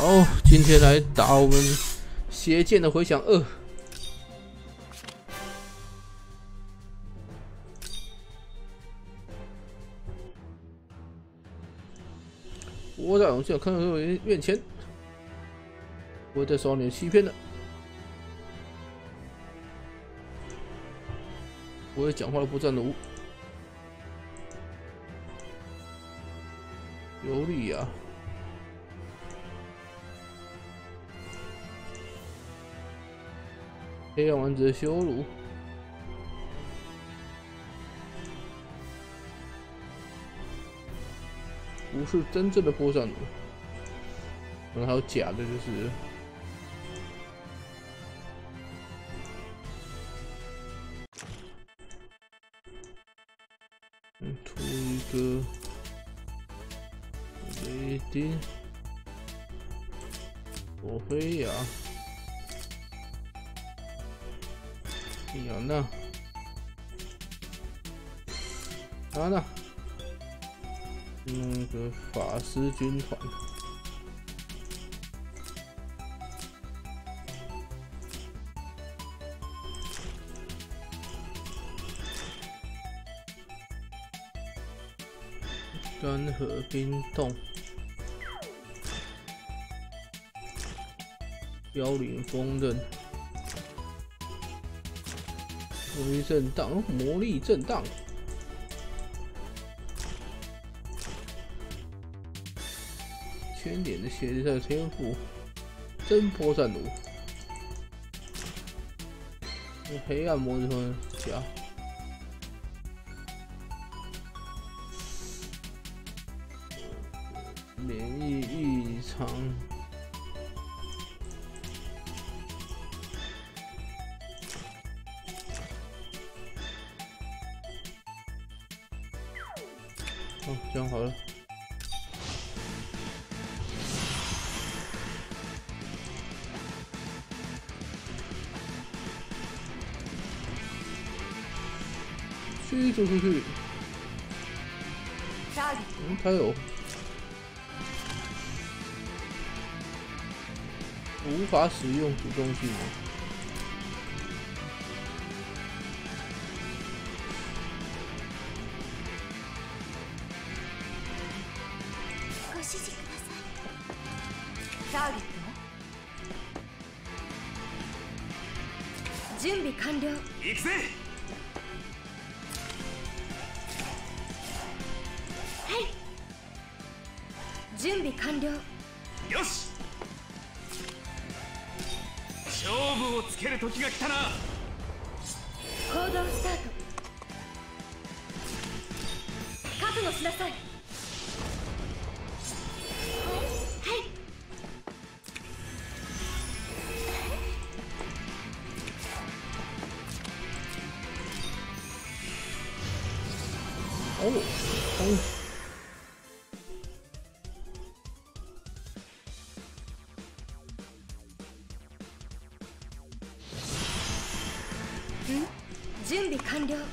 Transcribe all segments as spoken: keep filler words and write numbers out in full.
好，今天来打我们邪剑的回响二。我在勇气看到有人面前，不会再受你的欺骗了。不会讲话的不战奴，尤利亚。 黑暗丸子的羞辱，不是真正的破绽奴，可能还有假的，就是嗯，出一个雷丁，索菲亚。 亚娜，安娜，那个法师军团，干涸冰冻，凋零锋刃。 魔力震荡，魔力震荡。圈点的鞋子的天赋，真破绽奴。黑暗魔人甲，免疫异常。 哦，这样好了。驱逐出去。嗯，他有无法使用主动技能。 ターゲット準備完了。行くぜ。はい準備完了。よし勝負をつける時が来たな。行動スタート。覚悟しなさい。 哦，哦， 嗯，準備完了。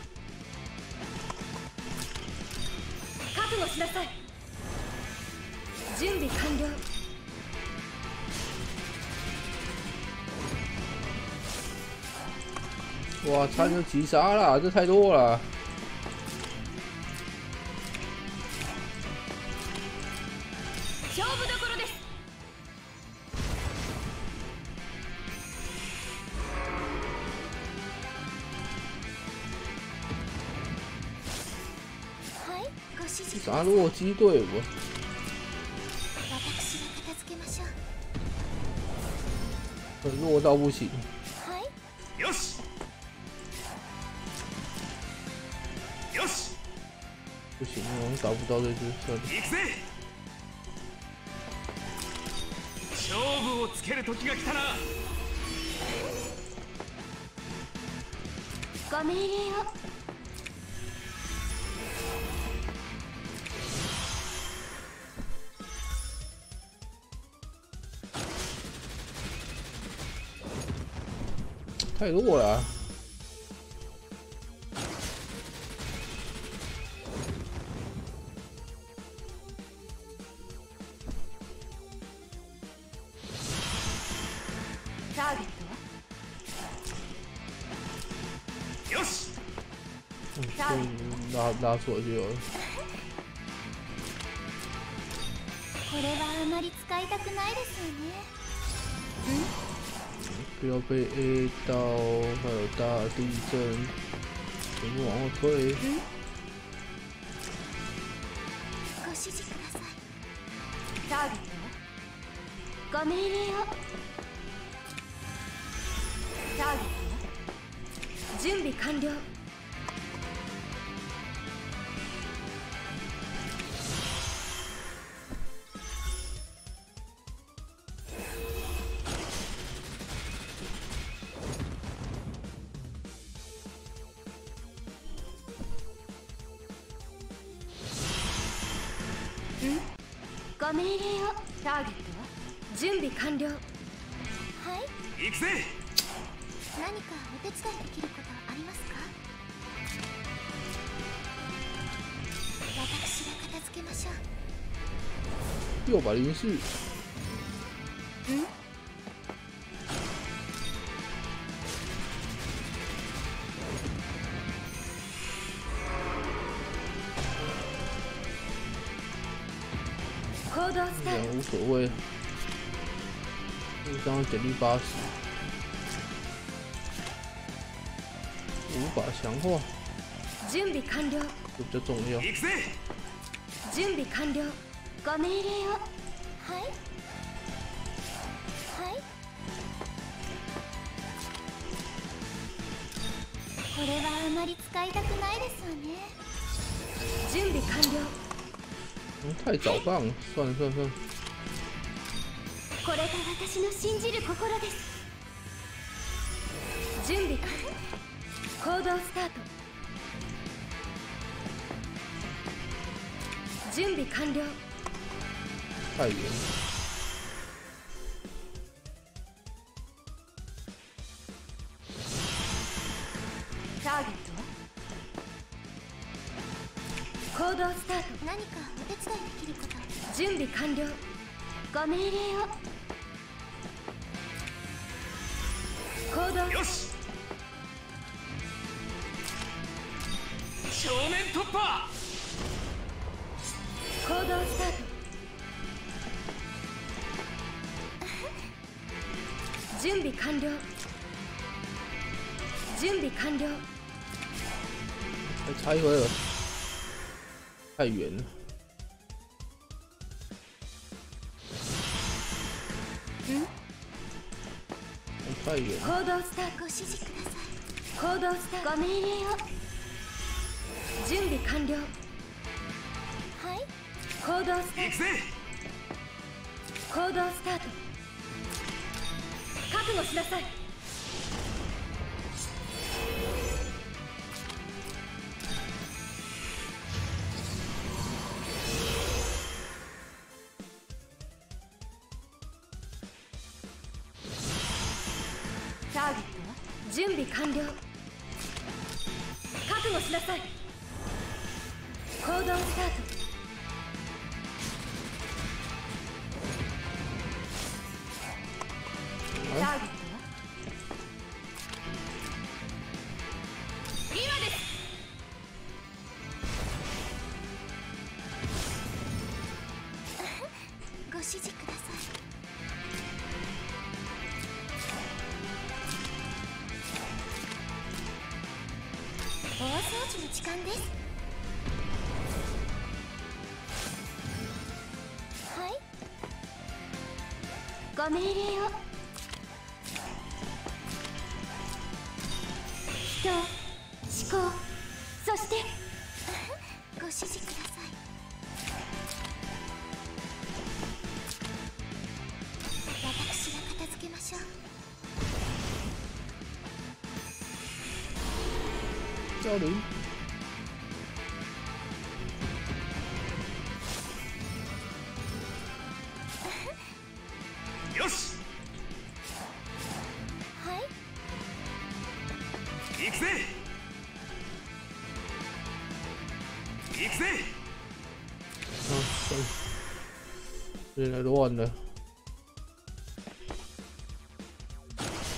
覚悟しなさい。準備完了。 哇，差点就击杀了，这太多了。 勝負どころです。はい、ご指示。 杀弱鸡队伍。 私が片付けましょう。 很弱到不行。 はい。よし。よし。 不行，我们找不到这只，算了。 行くぜ。 勝負をつける時が来たな。ご命令を。 太弱了、啊。 ターゲットはよし。 嗯，所以拉拉出来就有了。 これはあまり使いたくないですよね。 不要被 A 到，还有大地震，全部往后退。 ご指示ください。 ターゲットはご命令を。 ターゲットは準備完了。 ご命令を。 ターゲットは準備完了。 はい。 行くぜ。 何かお手伝いできることありますか？私が片付けましょう。 六百零四。 嗯。 行動スタート。 无所谓，这张减率八十，无法强化， 準備完了。 这比较重要。 行くぜ。準備完了。 ご命令を。はいはい。これはあまり使いたくないですよね。 準備完了。 嗯，太早放了，算了算了算了。 これが私の信じる心です。 準備完了。行動スタート。準備完了。 太远了。 ターゲットは行動スタート。 何かお手伝いできること。 準備完了。 ご命令を。 行動。よし。正面突破。行動スタート。準備完了。準備完了。 还差一会儿，太远了。 嗯？ 太远了。 行動スタート。 ご指示ください。 行動スタート。 ご命令を。 準備完了。 はい。 行動スタート。行くぜ。行動スタート。覚悟しなさい。ターゲットは準備完了。覚悟しなさい。行動スタート。ターゲットは今です。 ご指示ください。大掃除の時間です。はい。ご命令を。人、思考、そしてご指示ください。私が片付けましょう。 交流。 よし。 はい。 行くぜ。行くぜ。 啊，算了，有点乱了。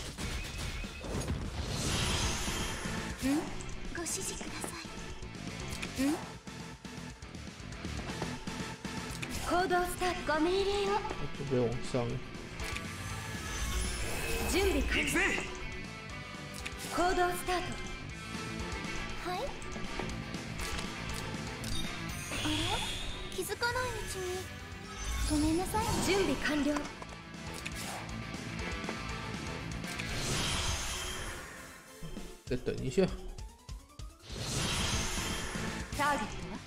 ご命令を。 就被往上。 準備完了。 行くぜ。 行動スタート。はい。あれ？気づかないうちに。ごめんなさい。準備完了。 再等一下。 ターゲットは？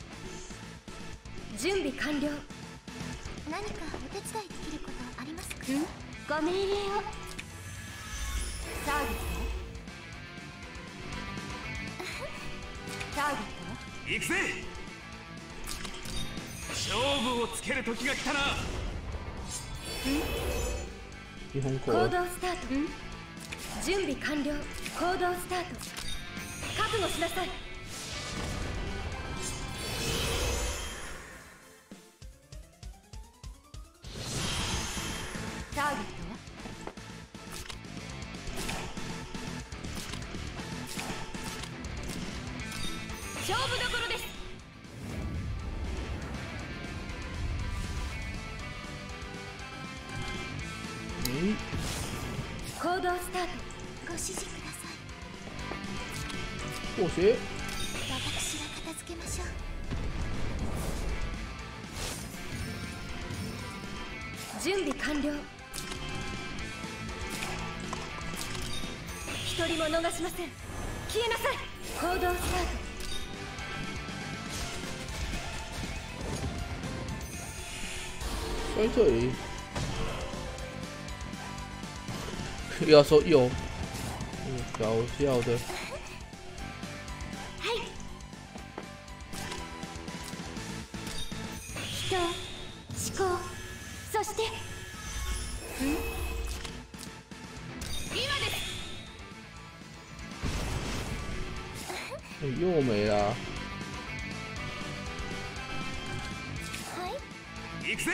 準備完了。何かお手伝いできることありますか？ん？ご命令を。ターゲットは？ターゲットは？ 行くぜ。勝負をつける時が来たな。 日本行動スタート。準備完了。行動スタート。覚悟しなさい。ターゲットは？勝負どころです。 嗯。 行動スタート。ご指示ください。 过血。 私が片付けましょう。準備完了。一人も逃しません。消えなさい。行動スタート。 在这里。要说有，嗯，搞笑的。 はい。人、思考、そして。ん？今です。 又没啦。 はい。 行くぜ。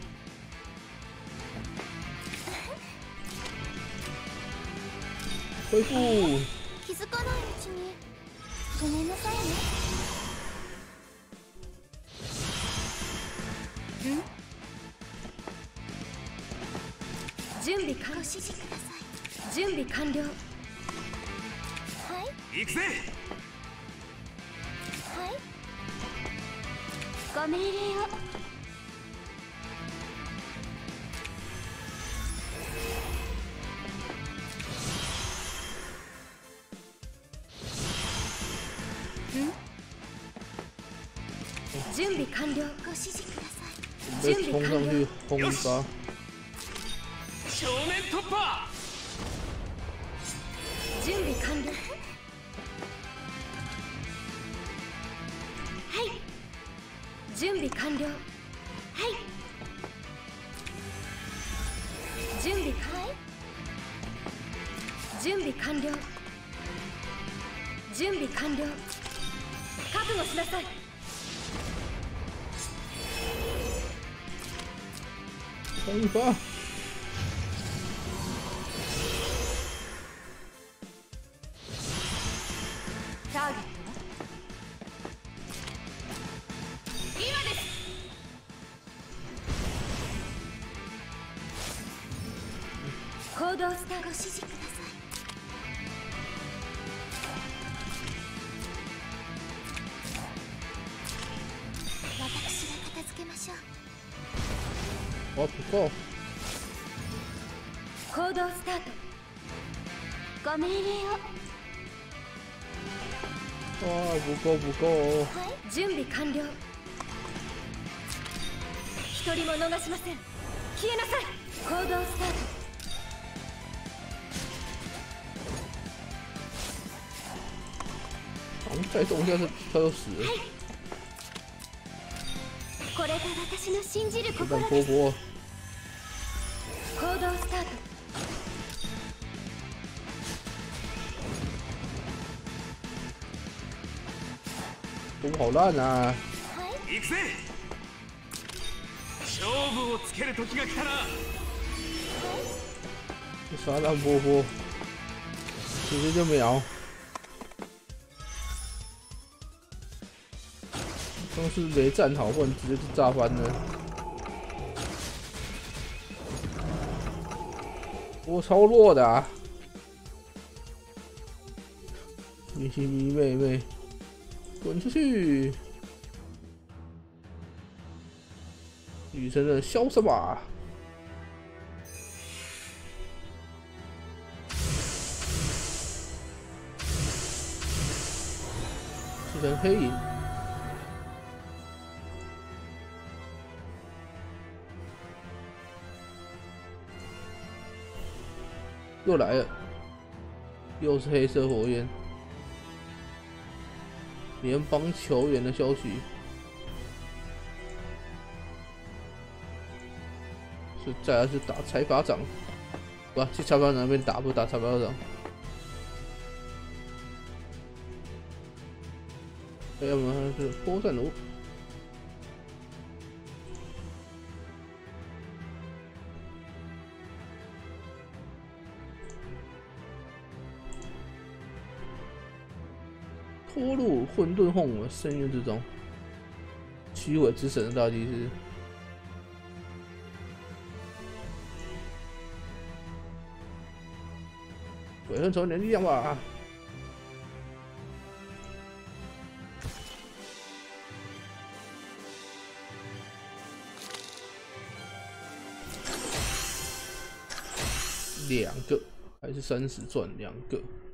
恢复。 気づかないうちに。ごめんなさいね。ん？準備完了。ご指示ください。準備完了。はい。 行くぜ。 はい。ご命令を。準備完了。ご指示ください。 被冲上去轰一发。 正面突破。 準備完了。はい。準備完了。はい。準備完了。準備完了。準備完了。覚悟しなさい。 冲一发。 ターゲットは？今です。行動スタート。ご指示ください。私が片付けましょう。 哦，不够。 行動スタート。ご命令を。 哇，不够不够哦。 はい。準備完了。一人も逃しません。消えなさい。行動スタート。 好像再动一下，他就死了。 これが私の信じる子弹心です。 波波。 行動スタート。 波好烂啊！ はい。 行くぜ。勝負をつける時が来たな。 撒弹波波，直接就秒。刚是没站好，不然直接就炸翻了。 我超弱的啊！米奇米妹妹，滚出去！女神的消失吧！这成黑影。 又来了，又是黑色火焰。联邦球员的消息，是再来是打财阀长，不，去财阀长那边打，不打财阀长。还有吗？是波赞奴。 拖入混沌荒漠深渊之中，虚伪之神的大祭司，鬼恨仇你的力量吧！两个还是三十钻两个？